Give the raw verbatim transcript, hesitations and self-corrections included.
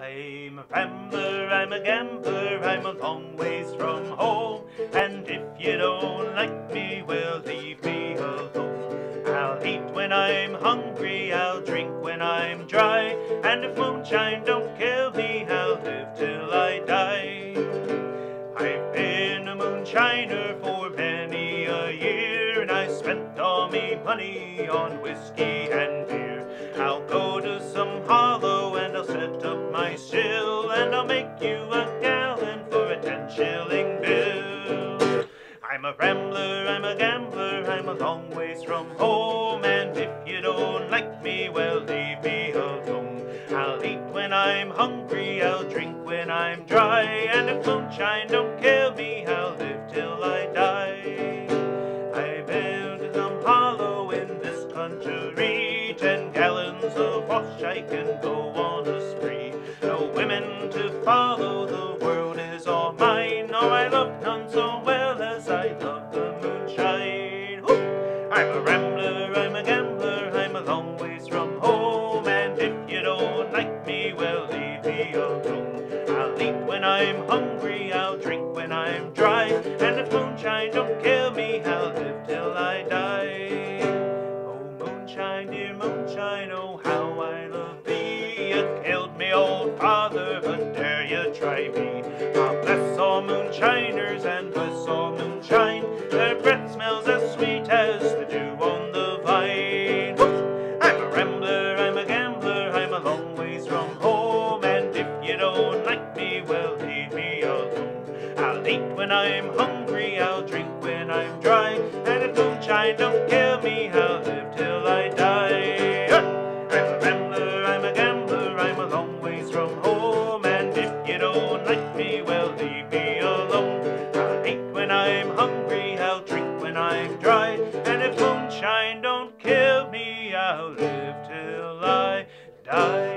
I'm a rambler, I'm a gambler, I'm a long ways from home. And if you don't like me, well, leave me alone. I'll eat when I'm hungry, I'll drink when I'm dry. And if moonshine don't kill me, I'll live till I die. I've been a moonshiner for many a year, and I spent all me money on whiskey and beer. I'll go to some hollow and I'll set up my still, and I'll make you a gallon for a ten shilling bill. I'm a rambler, I'm a gambler, I'm a long ways from home. And if you don't like me, well, leave me alone. I'll eat when I'm hungry, I'll drink when I'm dry. And if moonshine don't kill me, I'll live till I die. I've been to some hollow in this country, ten gallons of wash I can go on a spree. No women to follow, the world is all mine. Oh, I love none so well as I love the moonshine. Woo! I'm a rambler, I'm a gambler, I'm a long ways from home. And if you don't like me, well, leave me alone. I'll eat when I'm hungry, I'll drink when I'm dry. And if moonshine don't kill me, I'll live till I die. Oh, moonshine, dear moonshine, oh, how I love thee. You killed me old father, but dare you try me. God bless all moonshiners and bless all moonshine. Their breath smells as sweet as the dew on the vine. Woo! I'm a rambler, I'm a gambler, I'm a long ways from home. And if you don't like me, well, leave me alone. I'll eat when I'm hungry, I'll drink when I'm dry. And if moonshine don't kill me, I'll live till I die. I'm a rambler, I'm a gambler, I'm a long ways from home. And if you don't like me, well, leave me alone. I'll eat when I'm hungry, I'll drink when I'm dry. And if moonshine don't kill me, I'll live till I die.